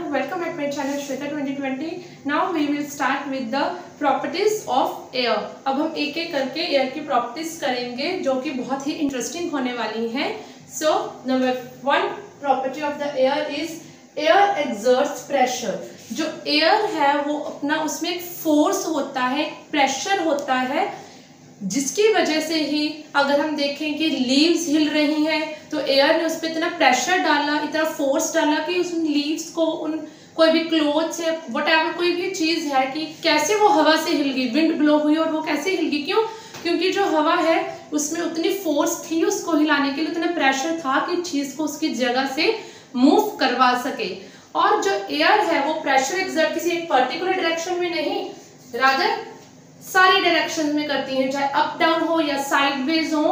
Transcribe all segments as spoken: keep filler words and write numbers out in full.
everyone, welcome at my channel Shweta twenty twenty. Now we will start with the properties of air. अब हम एक एक करके air की प्रॉपर्टीज करेंगे जो कि बहुत ही इंटरेस्टिंग होने वाली हैं. So number one property of the air is air exerts pressure. जो एयर है वो अपना उसमें एक फोर्स होता है, प्रेशर होता है, जिसकी वजह से ही अगर हम देखें कि लीव्स हिल रही हैं तो एयर ने उस पर इतना प्रेशर डाला, इतना फोर्स डाला कि उस लीव्स को, उन कोई भी क्लोथ्स है, व्हाटएवर कोई भी चीज़ है कि कैसे वो हवा से हिल गई, विंड ब्लो हुई और वो कैसे हिल गई. क्यों? क्योंकि जो हवा है उसमें उतनी फोर्स थी उसको हिलाने के लिए, उतना प्रेशर था कि चीज़ को उसकी जगह से मूव करवा सके. और जो एयर है वो प्रेशर एक्सर्ट किसी एक पर्टिकुलर डायरेक्शन में नहीं, रादर सारी डायरेक्शन में करती है, चाहे अप डाउन हो या साइडवेज हो.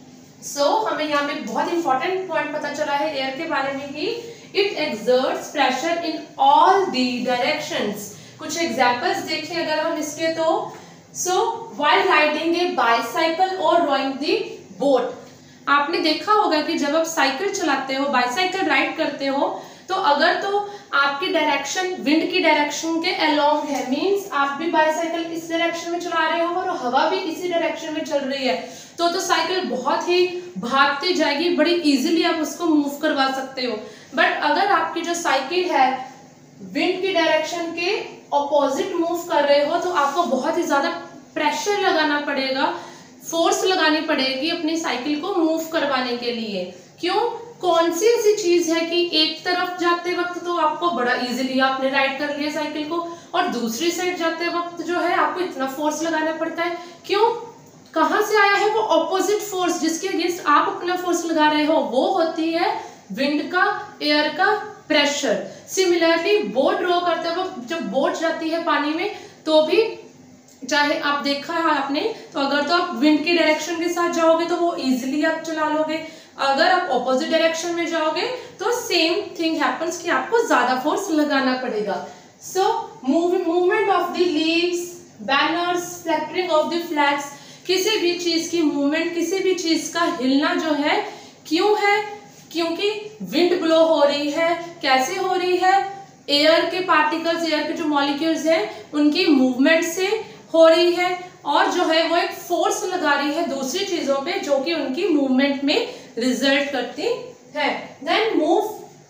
सो so, हमें यहाँ पे बहुत इंपॉर्टेंट पॉइंट पता चला है एयर के बारे में कि it exerts pressure in all the directions. कुछ एग्जांपल्स देखें अगर हम इसके तो so while riding a bicycle और रोइंग दी बोट. आपने देखा होगा कि जब आप साइकिल चलाते हो, बाईसाइकिल राइड करते हो, तो अगर तो आपकी डायरेक्शन विंड की डायरेक्शन के अलोंग है, मींस आप भी बाईसाइकिल इस डायरेक्शन में चला रहे हो और हवा भी इसी डायरेक्शन में चल रही है, तो तो साइकिल बहुत ही भागती जाएगी, बड़ी इजीली आप उसको मूव करवा सकते हो. बट अगर आपकी जो साइकिल है विंड की डायरेक्शन के ऑपोजिट मूव कर रहे हो तो आपको बहुत ही ज्यादा प्रेशर लगाना पड़ेगा, फोर्स लगानी पड़ेगी अपनी साइकिल को मूव करवाने के लिए. क्यों? कौन सी ऐसी चीज है कि एक तरफ जाते वक्त तो आपको बड़ा इजीली आपने राइड कर लिया साइकिल को, और दूसरी साइड जाते वक्त जो है आपको इतना फोर्स लगाना पड़ता है. क्यों? कहां से आया है वो ऑपोजिट फोर्स जिसके अगेंस्ट आप अपना फोर्स लगा रहे हो? वो होती है विंड का, एयर का प्रेशर. सिमिलरली बोट ड्रॉ करते वक्त जब बोट जाती है पानी में तो भी चाहे आप देखा है आपने, तो अगर तो आप विंड की डायरेक्शन के साथ जाओगे तो वो इजीली आप चला लोगे, अगर आप ऑपोजिट डायरेक्शन में जाओगे तो सेम थिंग हैपेंस कि आपको ज्यादा फोर्स लगाना पड़ेगा. So movement of the leaves, banners, fluttering of the flags, किसी भी चीज की मूवमेंट, किसी भी चीज का हिलना जो है क्यों है? क्योंकि विंड ब्लो हो रही है. कैसे हो रही है? एयर के पार्टिकल्स, एयर के जो मॉलिक्यूल्स हैं उनकी मूवमेंट से हो रही है, और जो है वो एक फोर्स लगा रही है दूसरी चीजों पे जो कि उनकी मूवमेंट में रिजल्ट करती है. Then move.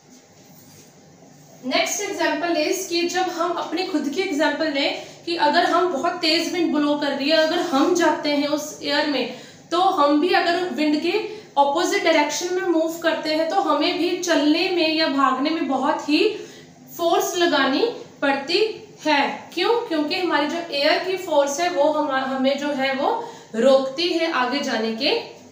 Next example is कि जब हम अपनी खुद की एग्जांपल लें कि अगर हम बहुत तेज विंड ब्लो कर रही है, अगर हम जाते हैं उस एयर में तो हम भी अगर विंड के ऑपोजिट डायरेक्शन में मूव करते हैं तो हमें भी चलने में या भागने में बहुत ही फोर्स लगानी पड़ती है. क्यों? क्योंकि हमारी जो एयर की फोर्स है वो हम हमें जो है वो रोकती है आगे जाने के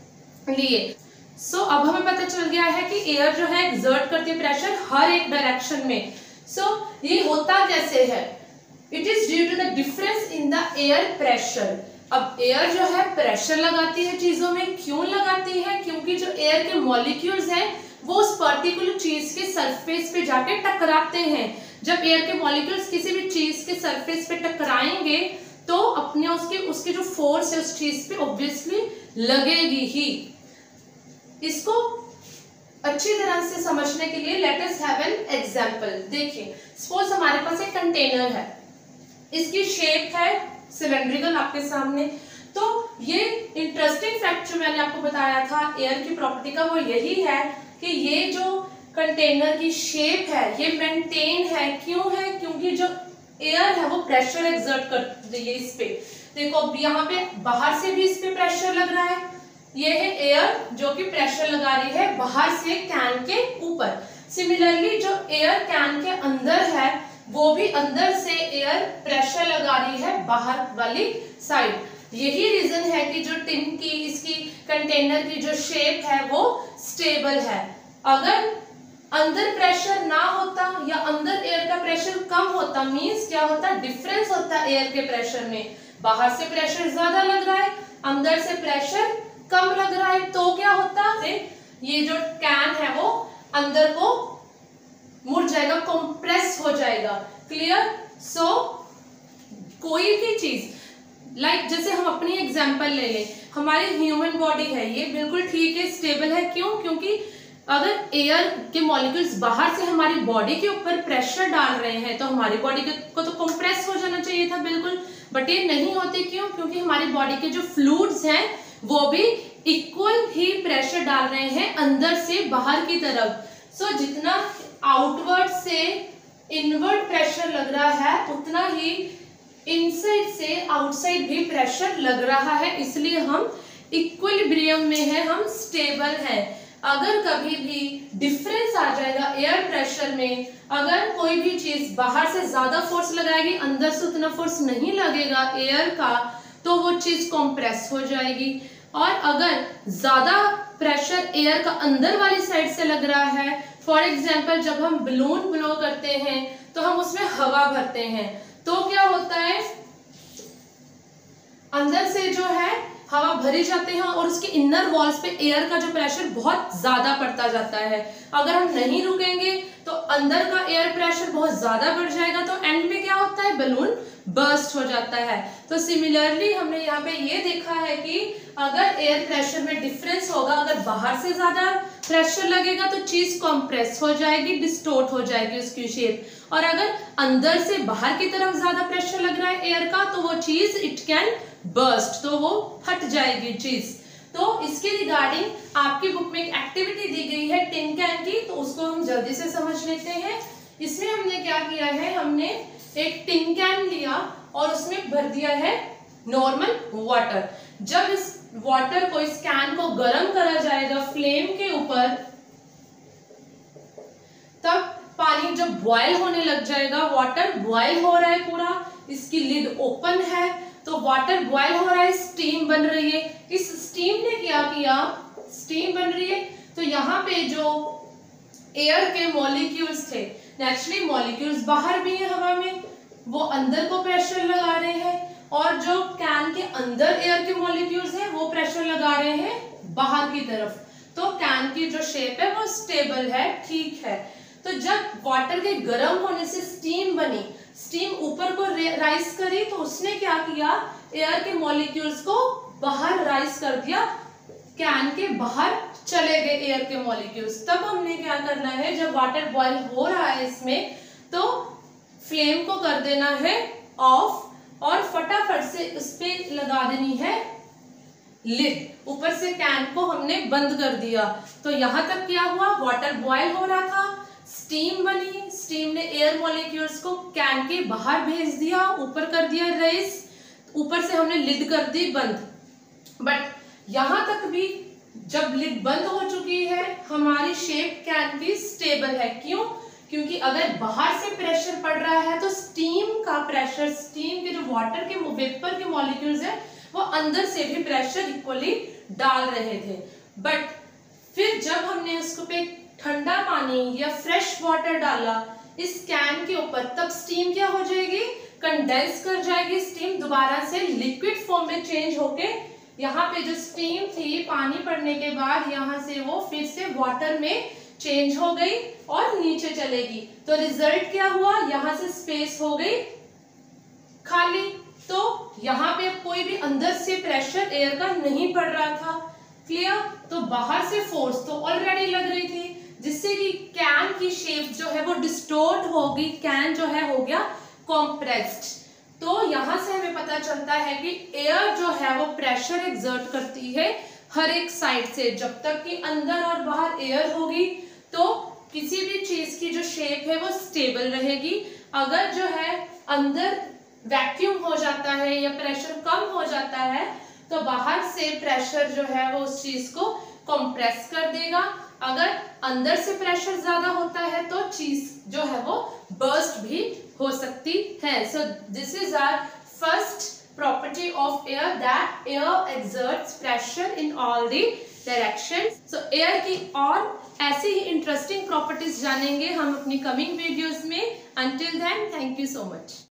लिए. सो so, अब हमें पता चल गया है कि एयर जो है एक्सर्ट करती है प्रेशर हर एक डायरेक्शन में. सो so, ये होता कैसे है? It is due to the difference in the air pressure. अब एयर जो है प्रेशर लगाती है चीजों में. क्यों लगाती है? क्योंकि जो एयर के मॉलिक्यूल्स हैं वो उस पर्टिकुलर चीज के सरफेस पे जाके टकराते हैं. जब एयर के मॉलिक्यूल्स किसी भी चीज के सरफेस पे टकराएंगे तो अपने उसके उसकी जो फोर्स है उस चीज पे ऑब्वियसली लगेगी ही. इसको अच्छी तरह से समझने के लिए let us have an example. देखिए, सपोज हमारे पास एक कंटेनर है, इसकी शेप है सिलेंड्रिकल आपके सामने. तो ये इंटरेस्टिंग फैक्ट जो मैंने आपको बताया था एयर की प्रॉपर्टी का वो यही है कि ये जो कंटेनर की शेप है ये मेंटेन है. क्यों है? क्योंकि जो एयर है वो प्रेशर एक्सर्ट कर रही है इस पे. देखो अब यहाँ पे बाहर से भी इस पे प्रेशर लग रहा है, ये है एयर जो कि प्रेशर लगा रही है बाहर से कैन के ऊपर. सिमिलरली जो एयर कैन के अंदर है वो भी अंदर से एयर प्रेशर लगा रही है बाहर वाली साइड. यही रीजन है कि जो टिन की, इसकी कंटेनर की जो शेप है वो स्टेबल है. अगर अंदर प्रेशर ना होता या अंदर एयर का प्रेशर कम होता, मींस क्या होता? डिफरेंस होता एयर के प्रेशर में. बाहर से प्रेशर ज्यादा लग रहा है, अंदर से प्रेशर कम लग रहा है, तो क्या होता? ये जो कैन है वो अंदर को मुड़ जाएगा, कंप्रेस हो जाएगा. क्लियर? सो कोई भी चीज लाइक like, जैसे हम अपनी एग्जांपल ले लें, हमारी ह्यूमन बॉडी है, ये बिल्कुल ठीक है, स्टेबल है. क्यों? क्योंकि अगर एयर के मॉलिक्यूल्स बाहर से हमारी बॉडी के ऊपर प्रेशर डाल रहे हैं तो हमारी बॉडी को तो कंप्रेस हो जाना चाहिए था बिल्कुल, बट ये नहीं होते। क्यों? क्योंकि हमारी बॉडी के जो फ्लूइड्स हैं वो भी इक्वल ही प्रेशर डाल रहे हैं अंदर से बाहर की तरफ। सो so, जितना आउटवर्ड से इनवर्ड प्रेशर लग रहा है उतना ही इनसाइड से आउटसाइड भी प्रेशर लग रहा है, इसलिए हम इक्विलिब्रियम में है, हम स्टेबल हैं। अगर कभी भी डिफरेंस आ जाएगा एयर प्रेशर में, अगर कोई भी चीज बाहर से ज्यादा फोर्स लगाएगी, अंदर से उतना फोर्स नहीं लगेगा एयर का, तो वो चीज कंप्रेस हो जाएगी। और अगर ज्यादा प्रेशर एयर का अंदर वाली साइड से लग रहा है, फॉर एग्जाम्पल जब हम बलून ब्लो करते हैं तो हम उसमें हवा भरते हैं, तो क्या होता है, अंदर से जो है हवा भरी जाते हैं और उसके इनर वॉल्स पे एयर का जो प्रेशर बहुत ज्यादा पड़ता जाता है। अगर हम नहीं रुकेंगे तो अंदर का एयर प्रेशर बहुत ज्यादा बढ़ जाएगा, तो एंड में क्या होता है, बलून बर्स्ट हो जाता है। तो सिमिलरली हमने यहाँ पे ये देखा है कि अगर एयर प्रेशर में डिफरेंस होगा, अगर बाहर से ज्यादा प्रेशर लगेगा तो चीज कंप्रेस हो जाएगी, डिस्टोर्ट हो जाएगी उसकी शेप, और अगर अंदर से बाहर की तरफ ज्यादा प्रेशर लग रहा है एयर का तो वो चीज इट कैन बर्स्ट, तो वो फट जाएगी चीज। तो इसके रिगार्डिंग आपकी बुक में एक एक्टिविटी दी गई है टिन कैन की, तो उसको हम जल्दी से समझ लेते हैं। इसमें हमने क्या किया है, हमने एक टिन कैन लिया और उसमें भर दिया है नॉर्मल वाटर। जब इस वाटर को, इस कैन को गर्म करा जाएगा फ्लेम के ऊपर, तब पानी जब बॉयल होने लग जाएगा, वाटर बॉयल हो रहा है पूरा, इसकी लिड ओपन है, तो वाटर बॉयल हो रहा है, स्टीम बन रही है। इस स्टीम ने क्या किया, स्टीम बन रही है, तो यहाँ पे जो एयर के मॉलिक्यूल्स थे, नेचुरली मॉलिक्यूल्स बाहर भी है हवा में, वो अंदर को प्रेशर लगा रहे हैं, और जो कैन के अंदर एयर के मॉलिक्यूल्स हैं वो प्रेशर लगा रहे हैं बाहर की तरफ। तो कैन की जो शेप है वो स्टेबल है, ठीक है। तो जब वाटर के गर्म होने से स्टीम बनी, स्टीम ऊपर को राइज करी, तो उसने क्या किया, एयर के मॉलिक्यूल्स को बाहर राइज कर दिया, कैन के बाहर चले गए एयर के मॉलिक्यूल्स। तब हमने क्या करना है, जब वाटर बॉयल हो रहा है इसमें, तो फ्लेम को कर देना है ऑफ, और फटाफट से उस पे लगा देनी है लिड, ऊपर से कैन को हमने बंद कर दिया। तो यहां तक क्या हुआ, वाटर बॉयल हो रहा था, स्टीम बनी, स्टीम ने एयर मॉलिक्यूल्स को कैन के बाहर भेज दिया, ऊपर कर दिया रेस, ऊपर से हमने लिड कर दी बंद। बट यहां तक भी जब लिड बंद हो चुकी है, हमारी शेप कैन की स्टेबल है। क्यों? क्योंकि अगर बाहर से प्रेशर पड़ रहा है तो स्टीम का प्रेशर, स्टीम के जो वाटर के वेपर के मॉलिक्यूल्स है वो अंदर से भी प्रेशर इक्वली डाल रहे थे। बट फिर जब हमने उसको पे ठंडा पानी या फ्रेश वाटर डाला इस कैन के ऊपर, तब स्टीम क्या हो जाएगी, कंडेंस कर जाएगी, स्टीम दोबारा से लिक्विड फॉर्म में चेंज होके यहाँ पे जो स्टीम थी पानी पड़ने के बाद, यहाँ से वो फिर से वाटर में चेंज हो गई और नीचे चलेगी। तो रिजल्ट क्या हुआ, यहाँ से स्पेस हो गई खाली, तो यहाँ पे कोई भी अंदर से प्रेशर एयर का नहीं पड़ रहा था। क्लियर? तो बाहर से फोर्स तो ऑलरेडी लग रही थी, जिससे कि कैन की शेप जो है वो डिस्टोर्ट हो गई, कैन जो है हो गया कॉम्प्रेस्ड। तो यहां से हमें पता चलता है कि एयर जो है वो प्रेशर एक्सर्ट करती है हर एक साइड से। जब तक कि अंदर और बाहर एयर होगी तो किसी भी चीज की जो शेप है वो स्टेबल रहेगी। अगर जो है अंदर वैक्यूम हो जाता है या प्रेशर कम हो जाता है तो बाहर से प्रेशर जो है वो उस चीज को कंप्रेस कर देगा। अगर अंदर से प्रेशर ज्यादा होता है तो चीज जो है वो बर्स्ट भी हो सकती है। So this is our first property of air, that air exerts pressure in all the directions. So air की और ऐसी ही इंटरेस्टिंग प्रॉपर्टीज जानेंगे हम अपनी कमिंग वीडियोस में। Until then, thank you so much.